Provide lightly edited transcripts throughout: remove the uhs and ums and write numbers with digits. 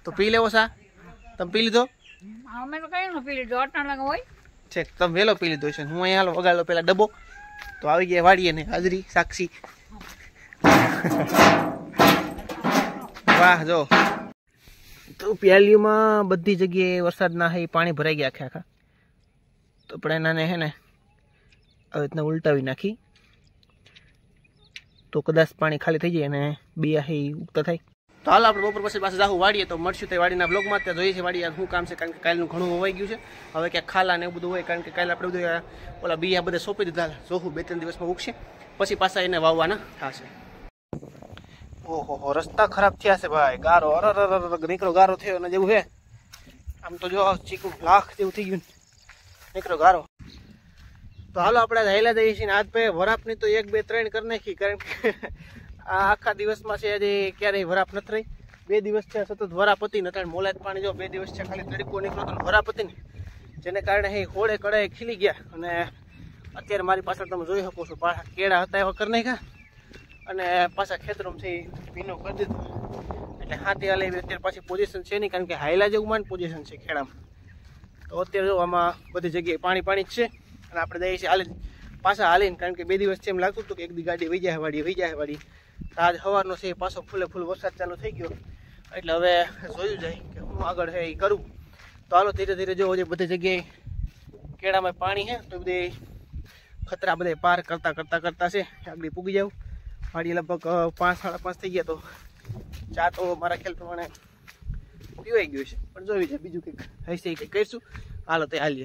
तो पी लेवो सा तम पी लीधो અમે તો કઈ ન પી લીધો અટાણ લાગે હોય છે તમે વેલો પી લીધો છે હું અહીંયા વગાડલો પેલા ડબ્બો તો આવી ગયા વાડીએ ને હાજરી સાક્ષી વાહ જો તો પ્યાલીમાં બધી જગ્યાએ વરસાદના હે પાણી ભરાઈ ગયા આખા આખા તો આપણે એનાને હે ને આવી રીતના ઉલટાવી નાખી તો કદાચ પાણી ખાલી થઈ જાય અને બિયા હે ઉગતા થાય તો હાલ આપણે બપોર પછી પાસે જાહું વાડીએ તો મળશું તે વાડીના બ્લોગમાં ત્યાં જોઈએ છે વાડી શું કામ છે કારણ કે કાલનું ઘણું હોવાઈ ગયું છે હવે ક્યાંક ખાલા ને એવું બધું હોય કારણ કે કાલે આપણે બધું ઓલા બિયા બધા સોંપી દીધા જોવું 2-3 દિવસમાં ઉગશે પછી પાછા એને વાવવાના થશે ઓહો રસ્તા ખરાબ થયા છે ભાઈ ગારો અરર નીકળો ગારો થયો ને જેવું છે આમ તો જો ચીકુ લાખ જેવું થઈ ગયું નીકળો ગારો તો હાલો આપણે હેલા જઈએ છીએ આજ ભાઈ વરાપની તો 1 2 3 કરી નાખી કારણ કે આ આખા દિવસમાં છે હજી ક્યારેય વરાપ નથી રહી 2 દિવસ છે સતત વરાપ હતી નતા મોલાત પાણી જો 2 દિવસ છે ખાલી તડકો નીકળ્યો તો વરાપ હતી ને જેને કારણે હે હોળે કડાએ ખીલી ગયા અને અત્યારે મારી પાછળ તમે જોઈ શકો છો પાછા કેળા હતા એવા કરી નાખ્યા અને પાછા ખેતરોમાંથી ભીનું કરી દીધું એટલે હાથી હાલે અત્યારે પાછી પોઝિશન છે નહીં કારણ કે હાઈલા જેવું માન પોઝિશન છે ખેડામાં તો અત્યારે જો આમાં બધી જગ્યાએ પાણી જ છે અને આપણે જઈએ છીએ પાછા હાલીને કારણ કે 2 દિવસ છે એમ લાગતું હતું કે એક દી ગાડી વહી જાય વાડી આજ સવારનો છે પાછો ફૂલ વરસાદ ચાલુ થઈ ગયો એટલે હવે જોયું જાય કે હું આગળ છે એ કરું તો હાલો ધીરે ધીરે જો બધી જગ્યાએ કેળામાં પાણી છે તો બધી ખતરા બધે પાર કરતા છે આગળ પૂગી જાવ વાડી લગભગ 5-5:30 થઈ ગયા તો ચા તો મારા ખ્યાલ પ્રમાણે પીવાઈ ગયું છે પણ જોયું છે બીજું કંઈક હશે કંઈક કરીશું હાલો તે હાલીએ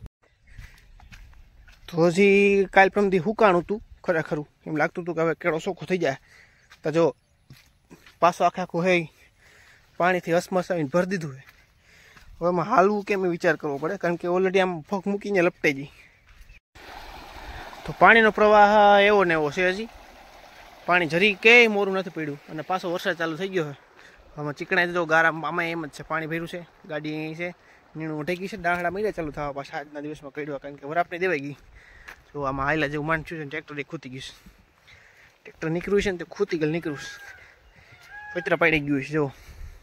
તો હજી કાલ પ્રમથી હુકાણું હતું ખરેખરું એમ લાગતું હતું કે હવે કેળો સોખો થઈ જાય તો જો પાછો આખું હે પાણીથી હસમસાવીને ભરી દીધું છે હવે એમાં હાલવું કેમ એ વિચાર કરવો પડે કારણ કે ઓલરેડી આમ ફગ મૂકીને લપટાઈ જાય તો પાણીનો પ્રવાહ એવો ને એવો છે હજી પાણી જરી કેય મોરું નથી પડ્યું અને પાછો વરસાદ ચાલુ થઈ ગયો છે આમાં ચીકણાઈ દીધો ગારા આમાં એમ જ છે પાણી ભર્યું છે ગાડી છે નીણું ઢેકી છે ડાહડા મહિના ચાલુ થવા પાછા આજના દિવસમાં કર્યો કારણ કે વરાપની દેવાઈ ગઈ તો આમાં હાઈલા જેવું માંડ થયું છે ટ્રેક્ટર ખૂતી ગયું છે ટ્રેક્ટર નીકળ્યું છે ને તે ખૂતી ગયેલ નીકળ્યું છે કચરા પાડી ગયું છે જો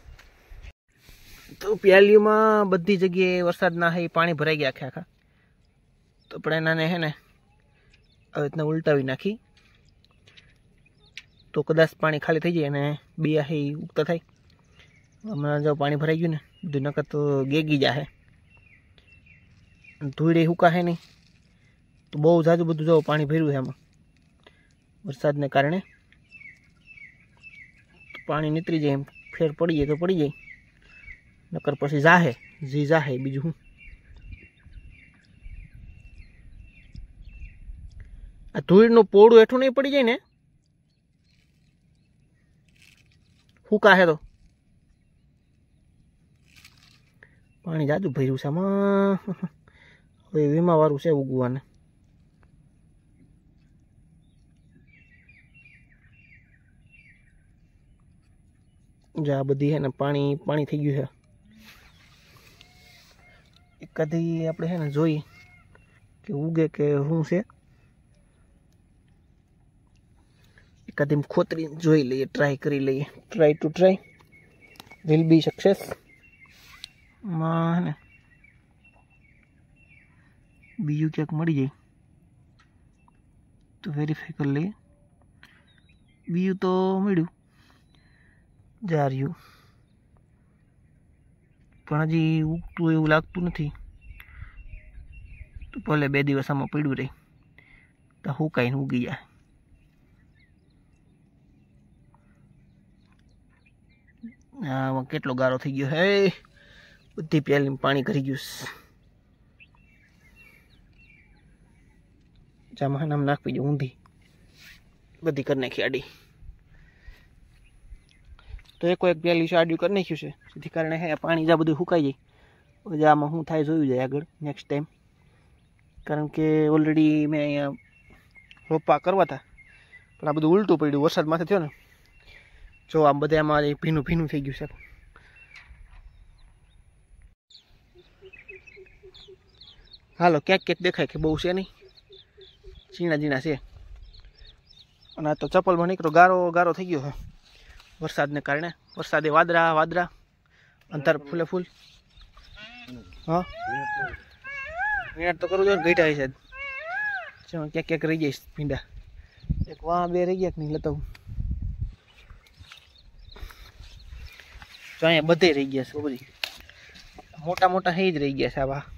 તો પ્યાલીમાં બધી જગ્યાએ વરસાદના હે પાણી ભરાઈ ગયા આખા આખા તો આપણે એનાને હે ને આવી રીતના ઉલટાવી નાખી તો કદાચ પાણી ખાલી થઈ જાય અને બિયા હે ઉગતા થાય હમણાં જો પાણી ભરાઈ ગયું ને બધું નકર તો ગેગી જાહે ધૂળે હુકાશે નહીં તો બહુ જાજુ બધું જો પાણી ભર્યું છે એમાં વરસાદને કારણે પાણી નીતરી જાય એમ ફેર પડી જાય તો પડી જાય નકર પછી જાહે બીજું શું આ ધૂળનું પોળું હેઠું નહીં પડી જાય ને હુકાશે તો પાણી જાજુ ભર્યું છે આમાં હવે વીમા વાળું છે ઉગવાને જા બધી છે ને પાણી થઈ ગયું છે એકાદી આપણે છે ને જોઈએ કે ઉગે કે શું છે એકાદી ખોતરી જોઈ લઈએ ટ્રાય કરી લઈએ ટ્રાય વિલ બી સક્સેસ માં ને બીજું ક્યાંક મળી જાય તો વેરીફાઈ કરી લઈએ બીજું તો મળ્યું જા રહ્યું પણ હજી ઉગતું એવું લાગતું નથી તો ભલે 2 દિવસ આમાં પડ્યું રહી તો હુકાઈને ઉગી જાય આમાં કેટલો ગારો થઈ ગયો હે બધી પ્યાલીમાં પાણી કરી ગયું જામાં નામ નાખવી જો ઊંધી બધી કરી નાખી આડી તો એક પ્યાલી છે આડ્યું કરી નાખ્યું છે જેથી કારણે હે પાણી જા બધું સુકાઈ જાય હવે આમાં શું થાય જોયું જાય આગળ નેક્સ્ટ ટાઈમ કારણ કે ઓલરેડી મેં અહીંયા રોપા કરવા હતા પણ આ બધું ઉલટું પડ્યું વરસાદ માથે થયો ને જો આમ બધે આમાં ભીનું થઈ ગયું છે હાલો ક્યાંક દેખાય કે બહુ છે નહીં ઝીણા છે અને આ તો ચપ્પલમાં નીકળો ગારો થઈ ગયો છે વરસાદને કારણે વરસાદે વાદળા અંતર ફૂલે ફૂલ હા વીણટ તો કરવું જોઈએ ને ગઈટા છે ક્યાંક ક્યાંક રહી જઈશ ભીંડા એક વાહ બે રહી ગયા નહીં લેતો જો અહીંયા બધે રહી ગયા છે બધી મોટા મોટા હે જ રહી ગયા છે આ વાહ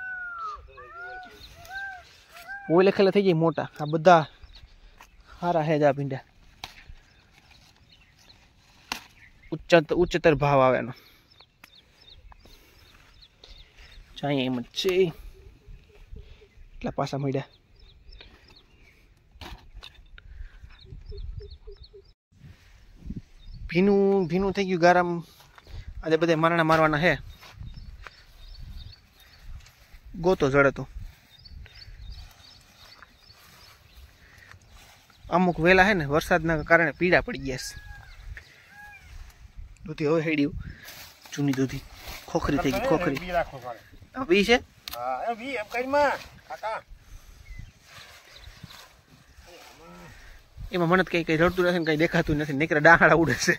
ઓલે ખેલે થઈ જાય મોટા આ બધા સારા હે જ આ ભીંડા ઉચ્ચતર ભાવ આવે એનો ચાઈ એમ જ છે એટલા પાછા મળ્યા ભીનું ભીનું થઈ ગયું ગારામ આજે બધા મારણા મારવાના હે ગોતો જડે તો અમુક વેલા હે ને વરસાદના કારણે પીડા પડી ગયા છે દૂધી હવે હેડ્યું જૂની દૂધી ખોખરી થઈ ગઈ ખોખરી વી છે એમાં મને કઈ કઈ રડતું નથી ને કઈ દેખાતું નથી નીકળે ડાહડા ઉડે છે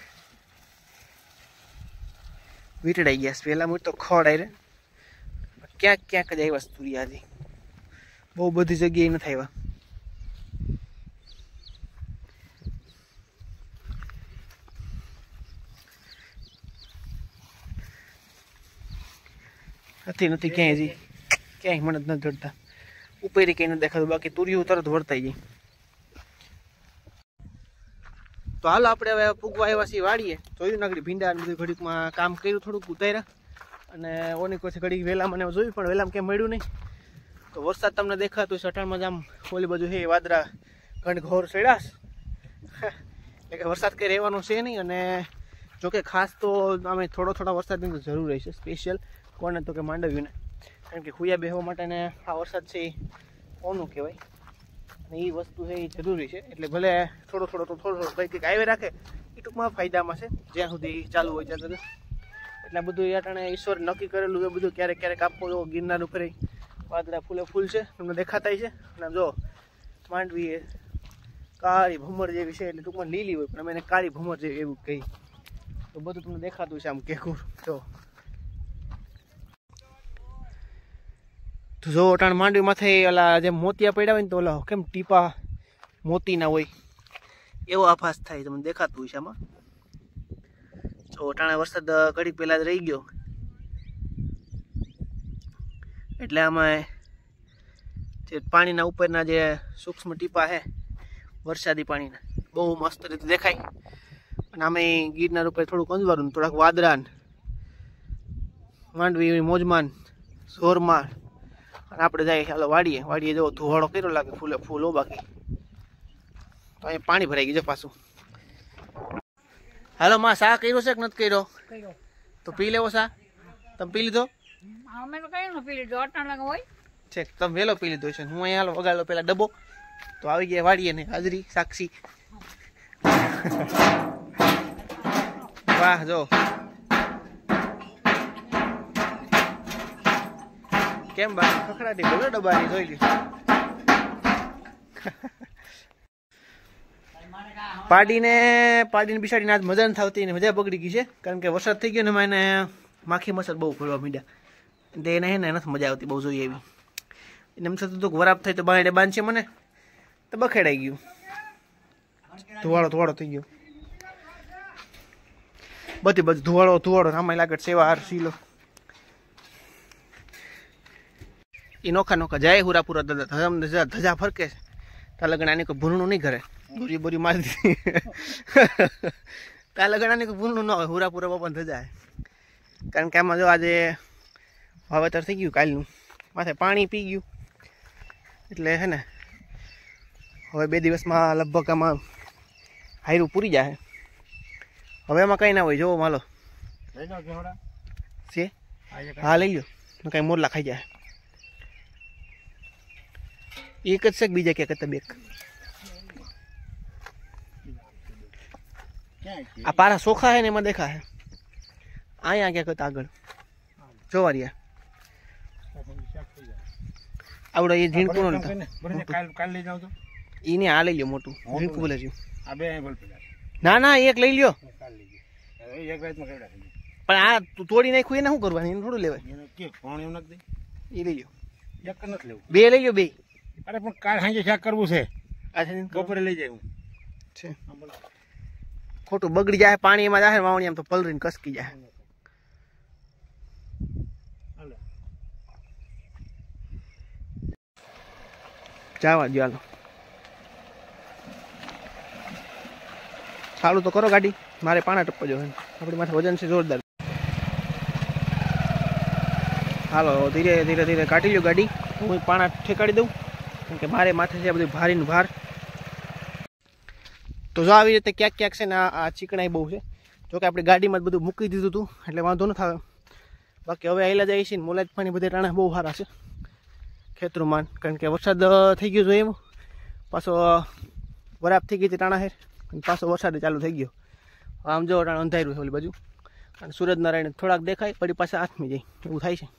વીટડાઈ ગયા પેલા મૂળ તો ખોડાઈ રે ક્યાંક ક્યાંક જ આવ્યા તુરિયાથી બહુ બધી જગ્યાએ નથી આવ્યા નથી ક્યાંય હજી ક્યાંય મને જ નથી જડતા ઉપેરી કઈ નથી દેખાતું બાકી તુરિયું તરત વર્તાઈ જાય તો હાલો આપણે હવે પૂગવા આવ્યા છીએ વાડીએ જોયું નાગડી ભીંડા બધું ઘડીકમાં કામ કર્યું થોડુંક ઉતાર્યા અને ઓની કોઈ ઘડીક વહેલા મને જોયું પણ વહેલામાં કેમ મળ્યું નહીં તો વરસાદ તમને દેખાતું સટાણમાં જ આમ ઓલી બાજુ છે વાદળા ઘનઘોર ચડ્યાસ એટલે કે વરસાદ કંઈ રહેવાનો છે નહીં અને જોકે ખાસ તો અમે થોડો વરસાદની જરૂર રહેશે સ્પેશિયલ કોને તો કે માંડવ્યું ને કારણ કે ખુયા બેહવા માટેને આ વરસાદ છે એ કોનું કહેવાય અને એ વસ્તુ છે એ જરૂરી છે એટલે ભલે થોડો કંઈક આવી રાખે એ ટૂંકમાં ફાયદામાં છે જ્યાં સુધી ચાલુ હોય ત્યાં સુધી એટલે બધું અટાણે ઈશ્વર નક્કી કરેલું એ બધું ક્યારેક ક્યારેક આપવો જો ગિરનાર ઉપર વાદળા ફૂલે ફૂલ છે તમને દેખાતા છે અને જો માંડવી એ કાળી ભમર જેવી છે એટલે ટૂંકમાં લીલી હોય પણ અમે એને કાળી ભમર જેવી એવું કહી તો બધું તમને દેખાતું છે આમ કેકુર જો તો જો અટાણ માંડવી માથે ઓલા જે મોતિયા પડ્યા હોય ને તો ઓલા કેમ ટીપા મોતીના હોય એવો આભાસ થાય તમને દેખાતું હોય છે આમાં જો અટાણે વરસાદ ઘડીક પહેલા જ રહી ગયો એટલે આમાં જે પાણીના ઉપરના જે સૂક્ષ્મ ટીપા છે વરસાદી પાણીના બહુ મસ્ત રીતે દેખાય અને આમે ગિરનાર ઉપર થોડુંક અંજવાળું થોડાક વાદળા માંડવી મોજમાન જોરમાં અને આપણે જાય ચાલો વાડીએ જો ધુવાડો કર્યો લાગે ફૂલે ફૂલ હો બાકી તો અહીંયા પાણી ભરાઈ ગયું છે પાછું હાલો માં શા કર્યો છે કે નથી કર્યો તો પી લેવો શા તમે પી લીધો અમે તો કઈ પી લીધો અટાણ લાગે હોય છે તમે વહેલો પી લીધો છે હું અહીંયા હાલો વગાડો પેલા ડબ્બો તો આવી ગયા વાડીએ ને હાજરી સાક્ષી વાહ જો કેમ બા ખખડાટી બોલો ડબ્બાની જોઈ લી પાડીને બિસાડીને આજ મજા નથી આવતી ને મજા બગડી ગઈ છે કારણ કે વરસાદ થઈ ગયો ને એમાં એને માખી મચ્છર બહુ ફરવા માંડ્યા એને હે ને નથી મજા આવતી બહુ જોઈએ એવી એને એમ થતું હતું વરાપ થાય તો બાંધે બાંધશે મને તો બખેડાઈ ગયું ધુવાળો થઈ ગયો બધી બધું ધુવાળો આમાં લાગે સેવા હાર સીલો એ નોખા જાય હુરાપુરા દાદા ધજા ફરકે તા લગન આની કોઈ ભૂલનું નહીં ઘરે બોરી મારી દીધી તા લગન આની કોઈ ભૂલનું ન હોય હુરાપુરા બાપાને ધજા કારણ કે આમાં જો આજે વાવેતર થઈ ગયું કાલનું માથે પાણી પી ગયું એટલે હે ને હવે 2 દિવસમાં લગભગ આમાં હાયરું પૂરી જાય હવે એમાં કંઈ ના હોય જોવો માલો છે હા લઈ લો કાંઈ મોરલા ખાઈ જાય એક જ છે બીજા ક્યાં કરતા બેક આ પારા સોખા હે ને એમાં દેખા હે અહીંયા ક્યાં કરતા આગળ જોવા રહ્યા આવડે એ ઝીણકું નો એને આ લઈ લો મોટું ઝીણકું બોલે છે ના એક લઈ લ્યો પણ આ તું તોડી નાખ્યું એને શું કરવાનું? એને થોડું લેવાય. એને કે પાણી એવું નાખી દે. એ લઈ ગયો. એક નથી લેવું. બે લઈ ગયો બે. અરે પણ કાલ સાંજે શાક કરવું છે. અચ્છા બપોરે લઈ જાય હું છે. ખોટું બગડી જાય પાણી એમાં જાય વાવણી આમ તો પલરીને કસકી જાય. જવા દો હાલો. ચાલુ તો કરો ગાડી. મારે પાણા ટપ્પો જો આપણી માથે વજન છે જોરદાર. હાલો ધીરે ધીરે ધીરે કાઢી લો ગાડી. હું પાણા ઠેકાડી દઉં કેમ કે મારે માથે છે બધું ભારીનું ભાર. તો જો આવી રીતે ક્યાંક ક્યાંક છે ને આ ચીકણાઈ બહુ છે. જોકે આપણે ગાડીમાં જ બધું મૂકી દીધું હતું એટલે વાંધો ન થાય. બાકી હવે આવેલા જાય છે ને મોલાજ પાણી બધે ટાણા બહુ સારા છે ખેતરોમાં, કારણ કે વરસાદ થઈ ગયો જોઈએ એમ. પાછો વરાપ થઈ ગઈ હતી ટાણા હેર અને પાછો વરસાદ ચાલુ થઈ ગયો. આમ જો ટાણા અંધાર્યું છે ઓલી બાજુ અને સૂરજનારાયણ થોડાક દેખાય પછી પાછા હાથમી જાય એવું થાય છે.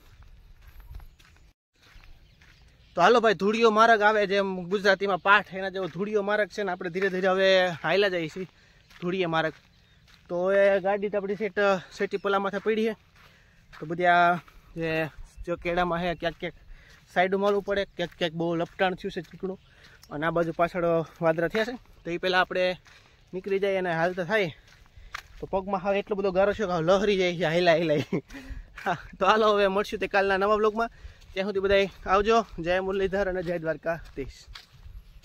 તો હાલો ભાઈ ધૂળિયો માર્ગ આવે જેમ ગુજરાતીમાં પાઠ એના જેવો ધૂળિયો માર્ગ છે ને આપણે ધીરે ધીરે હવે હાયલા જઈએ છીએ ધૂળિયા માર્ગ. તો એ ગાડી તો આપણી સેટી પલામાંથી પડી છે. તો બધી આ જે કેળામાં છે ક્યાંક ક્યાંક સાઈડમાં મળવું પડે, ક્યાંક ક્યાંક બહુ લપટાણ થયું છે ચીકણું અને આ બાજુ પાછળ વાદળા થયા છે. તો એ પહેલાં આપણે નીકળી જાય અને હાલતા થાય તો પગમાં હવે એટલો બધો ગારો છે કે લહરી જાય છે હાઈલા હાઈલાઈ. હા તો હાલો હવે મળશું તે કાલના નવા બ્લોગમાં. ત્યાં સુધી બધા આવજો. જય મુરલીધર અને જય દ્વારકાધીશ.